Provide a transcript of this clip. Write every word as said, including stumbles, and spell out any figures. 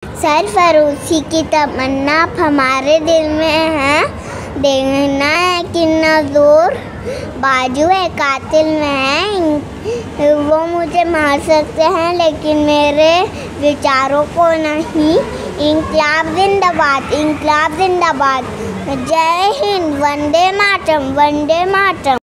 सरफरोशी की तमन्ना हमारे दिल में है, देखना है कितना जोर बाजू है कातिल में है। वो मुझे मार सकते हैं लेकिन मेरे विचारों को नहीं। इंकलाब जिंदाबाद, इंकलाब जिंदाबाद। जय हिंद, वंदे मातरम, वंदे मातरम।